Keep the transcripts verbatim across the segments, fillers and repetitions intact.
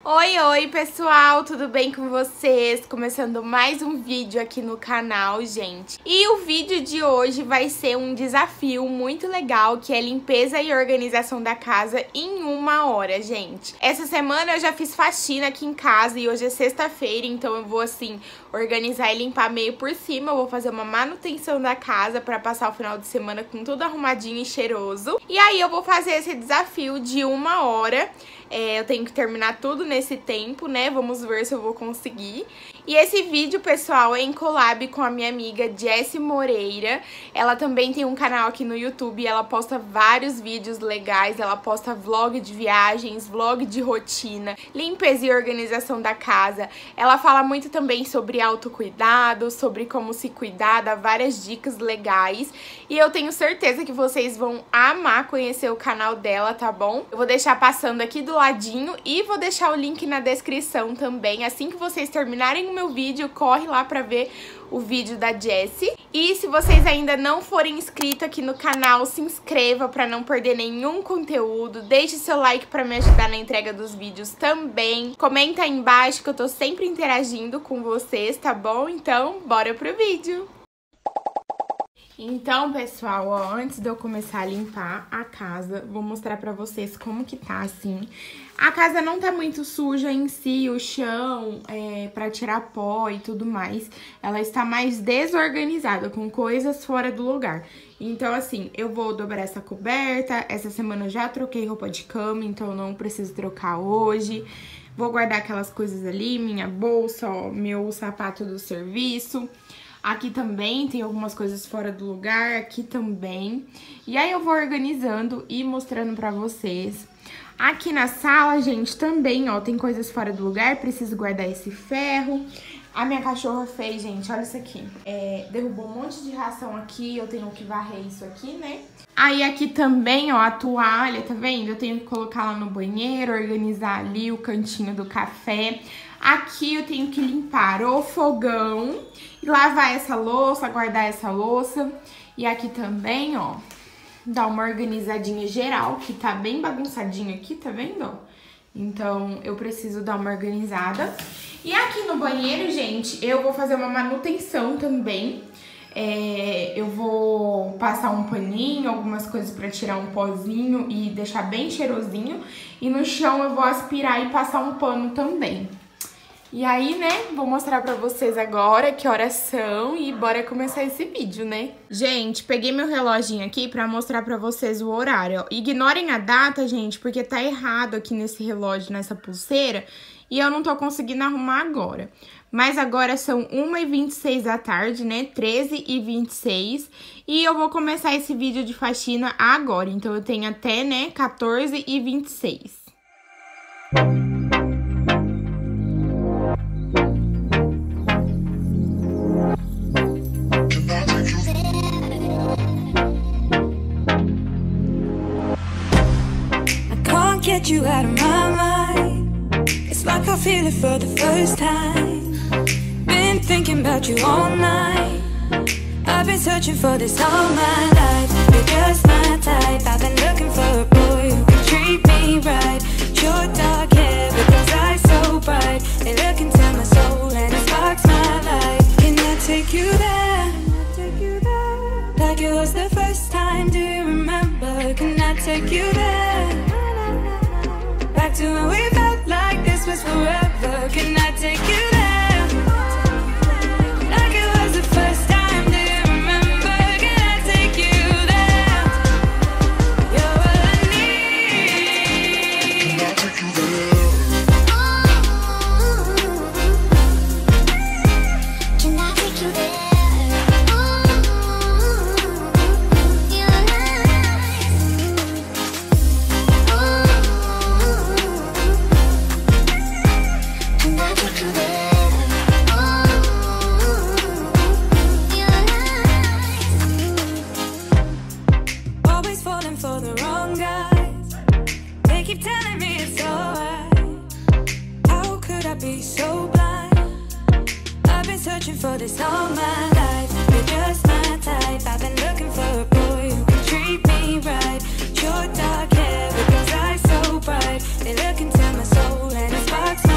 Oi, oi pessoal, tudo bem com vocês? Começando mais um vídeo aqui no canal, gente. E o vídeo de hoje vai ser um desafio muito legal, que é limpeza e organização da casa em uma hora, gente. Essa semana eu já fiz faxina aqui em casa e hoje é sexta-feira, então eu vou assim organizar e limpar meio por cima. Eu vou fazer uma manutenção da casa pra passar o final de semana com tudo arrumadinho e cheiroso. E aí eu vou fazer esse desafio de uma hora. É, eu tenho que terminar tudo nesse tempo, né? Vamos ver se eu vou conseguir. E esse vídeo, pessoal, é em collab com a minha amiga Jessie Moreira. Ela também tem um canal aqui no YouTube e ela posta vários vídeos legais. Ela posta vlog de viagens, vlog de rotina, limpeza e organização da casa. Ela fala muito também sobre autocuidado, sobre como se cuidar, dá várias dicas legais. E eu tenho certeza que vocês vão amar conhecer o canal dela, tá bom? Eu vou deixar passando aqui do ladinho e vou deixar o link na descrição também. Assim que vocês terminarem o meu vídeo, corre lá pra ver o vídeo da Jessie. E se vocês ainda não forem inscritos aqui no canal, se inscreva pra não perder nenhum conteúdo. Deixe seu like pra me ajudar na entrega dos vídeos também. Comenta aí embaixo que eu tô sempre interagindo com vocês, tá bom? Então, bora pro vídeo! Então, pessoal, ó, antes de eu começar a limpar a casa, vou mostrar pra vocês como que tá, assim. A casa não tá muito suja em si, o chão, é, pra tirar pó e tudo mais. Ela está mais desorganizada, com coisas fora do lugar. Então, assim, eu vou dobrar essa coberta. Essa semana eu já troquei roupa de cama, então eu não preciso trocar hoje. Vou guardar aquelas coisas ali, minha bolsa, ó, meu sapato do serviço. Aqui também tem algumas coisas fora do lugar, aqui também. E aí eu vou organizando e mostrando pra vocês. Aqui na sala, gente, também, ó, tem coisas fora do lugar, preciso guardar esse ferro. A minha cachorra fez, gente, olha isso aqui. É, derrubou um monte de ração aqui, eu tenho que varrer isso aqui, né? Aí aqui também, ó, a toalha, tá vendo? Eu tenho que colocar lá no banheiro, organizar ali o cantinho do café. Aqui eu tenho que limpar o fogão, lavar essa louça, guardar essa louça. E aqui também, ó, dar uma organizadinha geral, que tá bem bagunçadinho aqui, tá vendo? Então, eu preciso dar uma organizada. E aqui no banheiro, gente, eu vou fazer uma manutenção também. É, eu vou passar um paninho, algumas coisas pra tirar um pozinho e deixar bem cheirosinho. E no chão eu vou aspirar e passar um pano também. E aí, né, vou mostrar pra vocês agora que horas são e bora começar esse vídeo, né? Gente, peguei meu reloginho aqui pra mostrar pra vocês o horário, ó. Ignorem a data, gente, porque tá errado aqui nesse relógio, nessa pulseira, e eu não tô conseguindo arrumar agora. Mas agora são uma e vinte e seis da tarde, né, treze e vinte e seis, e eu vou começar esse vídeo de faxina agora. Então eu tenho até, né, quatorze e vinte e seis. Get you out of my mind. It's like I feel it for the first time. Been thinking about you all night. I've been searching for this all my life. You're just my type. I've been looking for a boy who can treat me right. Your dark hair with those eyes so bright. They look into my soul and it sparks my life. Can I take you there? Like it was the first time, do you remember? Can I take you there? Back to when we felt like this was forever. Can I take you there? Like it was the first time, do you remember? Can I take you there? You're all I need. Can I take you there? Can I take you there? For this all my life, you're just my type. I've been looking for a boy who can treat me right. Your dark hair with those eyes so bright. They look into my soul and it sparks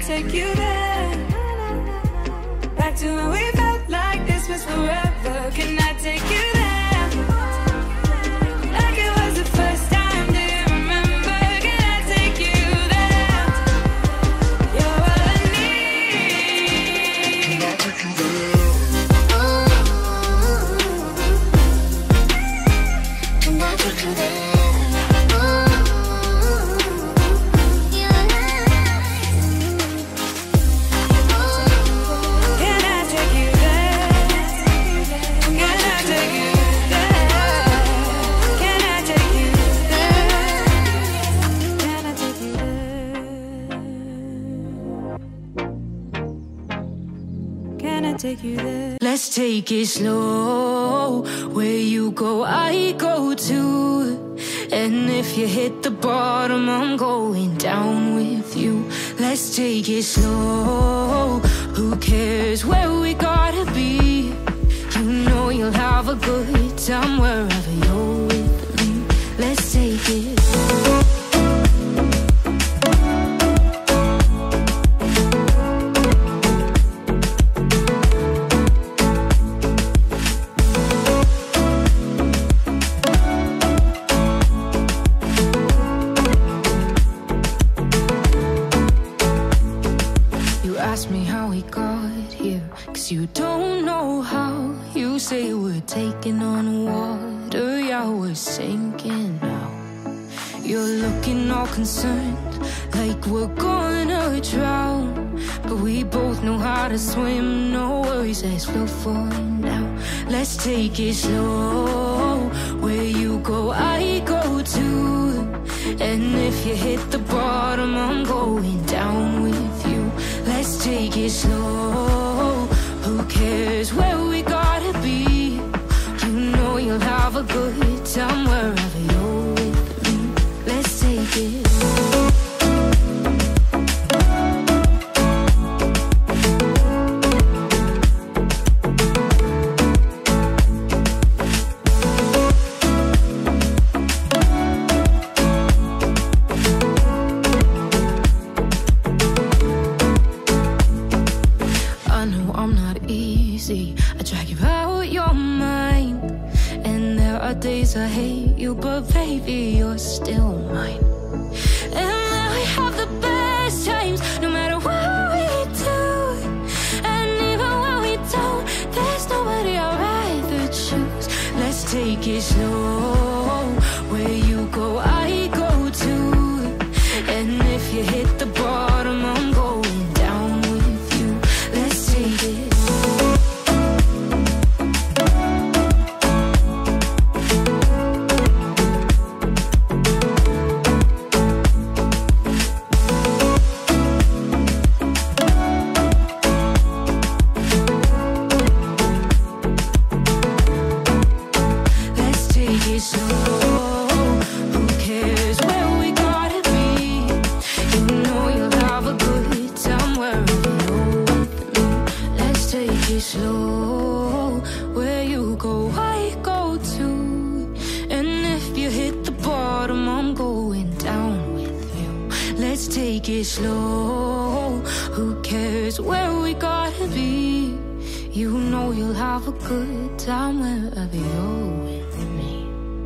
take you there? Back to when we felt like this was forever. Can I take you there? Like it was the first time, do you remember? Can I take you there? You're all I need. Can I take you there? Can I take you there? Take you there. Let's take it slow. Where you go, I go too. And if you hit the bottom, I'm going down with you. Let's take it slow. Who cares where we gotta be? You know you'll have a good time wherever you're with me. Let's take it slow. You don't know how. You say we're taking on water, yeah, we're sinking now. You're looking all concerned, like we're gonna drown. But we both know how to swim, no worries, let's flow for now. Let's take it slow. Where you go, I go too. And if you hit the bottom, I'm going down with you. Let's take it slow. Who cares where we gotta be? You know you'll have a good time wherever you're with me. Let's take it slow. I drag you out your mind, and there are days I hate you, but baby, you're still mine. And now we have the best times, no matter what we do. And even when we don't, there's nobody I'd rather choose. Let's take it slow. Where you go, I go too. And if you hit the bottom, I'm going down with you. Let's take it. Slow, where you go, I go too. And if you hit the bottom, I'm going down with you. Let's take it slow. Who cares where we gotta be? You know you'll have a good time wherever you're with me.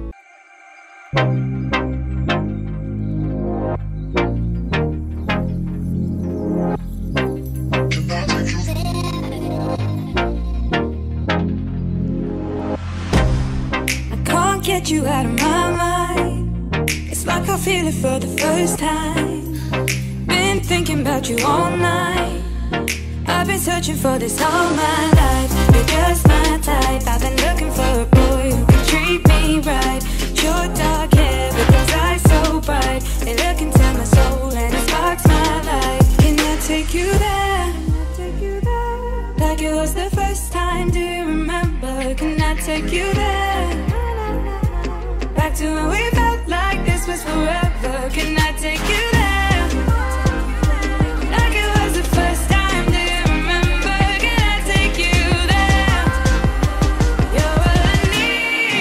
Get you out of my mind. It's like I feel it for the first time. Been thinking about you all night. I've been searching for this all my life. You're just my type. I've been looking for a boy who can treat me right. Your dark hair with those eyes so bright. They look into my soul and it sparks my life. Can I take you there? Like it was the first time, do you remember? Can I take you there? Back to when we felt like this was forever. Can I take you there? Like it was the first time, do you remember? Can I take you there? You're all I need.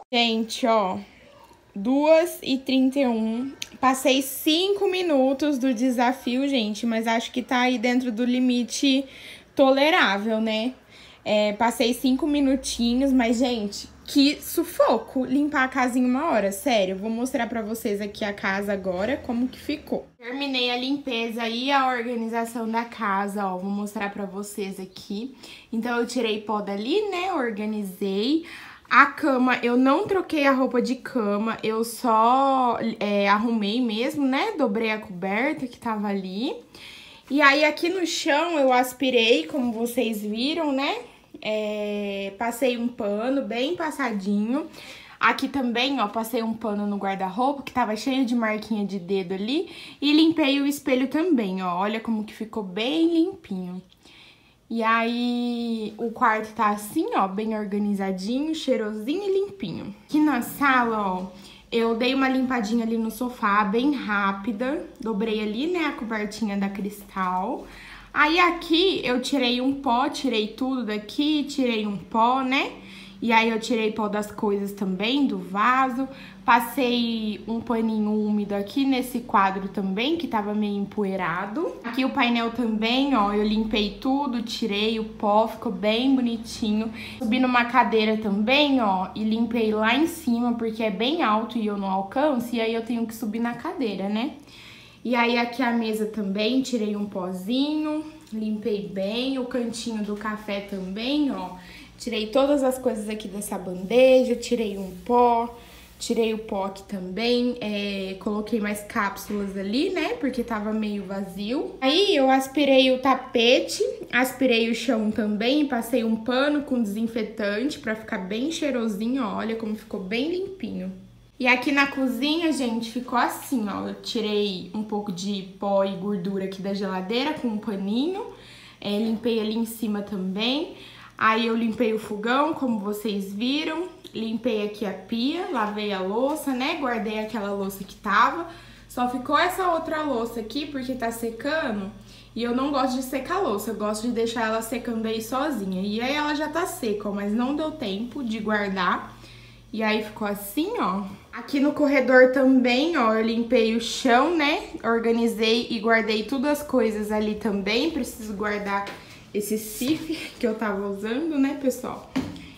Gente, ó, duas e trinta e um. Passei cinco minutos do desafio, gente, mas acho que tá aí dentro do limite tolerável, né? É, passei cinco minutinhos, mas, gente, que sufoco limpar a casa em uma hora, sério. Vou mostrar pra vocês aqui a casa agora, como que ficou. Terminei a limpeza e a organização da casa, ó, vou mostrar pra vocês aqui. Então, eu tirei pó dali, né, organizei. A cama, eu não troquei a roupa de cama, eu só é, arrumei mesmo, né, dobrei a coberta que tava ali. E aí, aqui no chão, eu aspirei, como vocês viram, né? É, passei um pano bem passadinho. Aqui também, ó, passei um pano no guarda-roupa, que tava cheio de marquinha de dedo ali. E limpei o espelho também, ó. Olha como que ficou bem limpinho. E aí, o quarto tá assim, ó, bem organizadinho, cheirosinho e limpinho. Aqui na sala, ó, eu dei uma limpadinha ali no sofá, bem rápida. Dobrei ali, né, a cobertinha da Cristal. Aí aqui eu tirei um pó, tirei tudo daqui, tirei um pó, né? E aí eu tirei pó das coisas também, do vaso. Passei um paninho úmido aqui nesse quadro também, que tava meio empoeirado. Aqui o painel também, ó, eu limpei tudo, tirei o pó, ficou bem bonitinho. Subi numa cadeira também, ó, e limpei lá em cima, porque é bem alto e eu não alcanço, e aí eu tenho que subir na cadeira, né? E aí aqui a mesa também, tirei um pozinho, limpei bem. O cantinho do café também, ó. Tirei todas as coisas aqui dessa bandeja, tirei um pó, tirei o pó aqui também. É, coloquei mais cápsulas ali, né, porque tava meio vazio. Aí eu aspirei o tapete, aspirei o chão também, passei um pano com desinfetante pra ficar bem cheirosinho, ó. Olha como ficou bem limpinho. E aqui na cozinha, gente, ficou assim, ó. Eu tirei um pouco de pó e gordura aqui da geladeira com um paninho. É, limpei ali em cima também. Aí eu limpei o fogão, como vocês viram. Limpei aqui a pia, lavei a louça, né? Guardei aquela louça que tava. Só ficou essa outra louça aqui, porque tá secando. E eu não gosto de secar a louça, eu gosto de deixar ela secando aí sozinha. E aí ela já tá seca, ó, mas não deu tempo de guardar. E aí ficou assim, ó. Aqui no corredor também, ó, eu limpei o chão, né? Organizei e guardei todas as coisas ali também. Preciso guardar esse sif que eu tava usando, né, pessoal?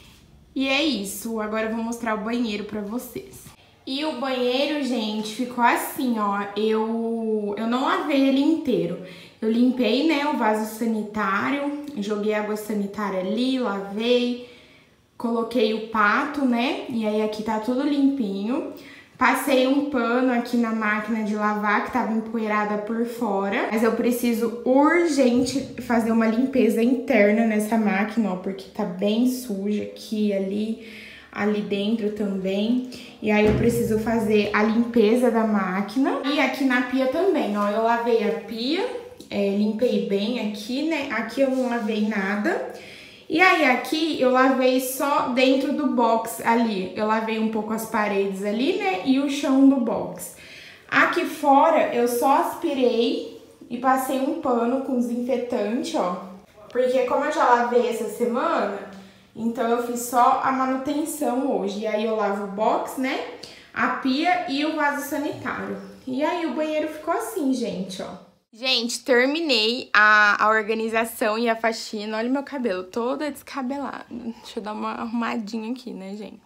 E é isso. Agora eu vou mostrar o banheiro pra vocês. E o banheiro, gente, ficou assim, ó. Eu, eu não lavei ele inteiro. Eu limpei, né, o vaso sanitário. Joguei água sanitária ali, lavei. Coloquei o pato, né? E aí aqui tá tudo limpinho. Passei um pano aqui na máquina de lavar, que tava empoeirada por fora. Mas eu preciso urgente fazer uma limpeza interna nessa máquina, ó. Porque tá bem suja aqui, ali, ali dentro também. E aí eu preciso fazer a limpeza da máquina. E aqui na pia também, ó. Eu lavei a pia, é, limpei bem aqui, né? Aqui eu não lavei nada. E aí aqui eu lavei só dentro do box ali, eu lavei um pouco as paredes ali, né, e o chão do box. Aqui fora eu só aspirei e passei um pano com desinfetante, ó. Porque como eu já lavei essa semana, então eu fiz só a manutenção hoje. E aí eu lavo o box, né, a pia e o vaso sanitário. E aí o banheiro ficou assim, gente, ó. Gente, terminei a, a organização e a faxina. Olha o meu cabelo, toda descabelada. Deixa eu dar uma arrumadinha aqui, né, gente?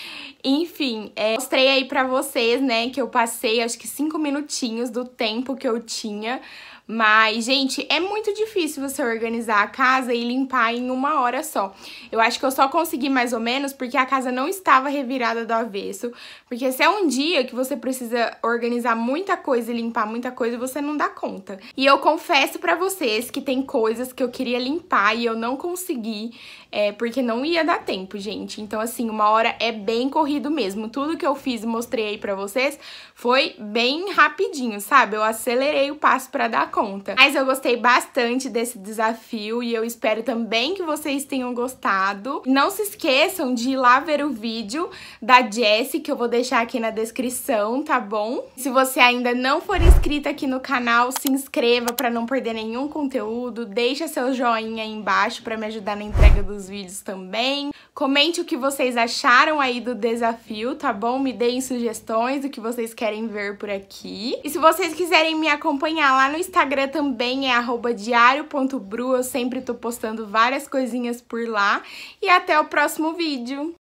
Enfim, é, mostrei aí pra vocês, né, que eu passei acho que cinco minutinhos do tempo que eu tinha. Mas, gente, é muito difícil você organizar a casa e limpar em uma hora só. Eu acho que eu só consegui mais ou menos porque a casa não estava revirada do avesso. Porque se é um dia que você precisa organizar muita coisa e limpar muita coisa, você não dá conta. E eu confesso pra vocês que tem coisas que eu queria limpar e eu não consegui, é, porque não ia dar tempo, gente. Então, assim, uma hora é bem corrido mesmo. Tudo que eu fiz e mostrei aí pra vocês foi bem rapidinho, sabe? Eu acelerei o passo pra dar conta. conta. Mas eu gostei bastante desse desafio e eu espero também que vocês tenham gostado. Não se esqueçam de ir lá ver o vídeo da Jessie, que eu vou deixar aqui na descrição, tá bom? Se você ainda não for inscrito aqui no canal, se inscreva para não perder nenhum conteúdo. Deixa seu joinha aí embaixo para me ajudar na entrega dos vídeos também. Comente o que vocês acharam aí do desafio, tá bom? Me deem sugestões do que vocês querem ver por aqui. E se vocês quiserem me acompanhar lá no Instagram também, é arroba diário ponto bru. Eu sempre tô postando várias coisinhas por lá. E até o próximo vídeo!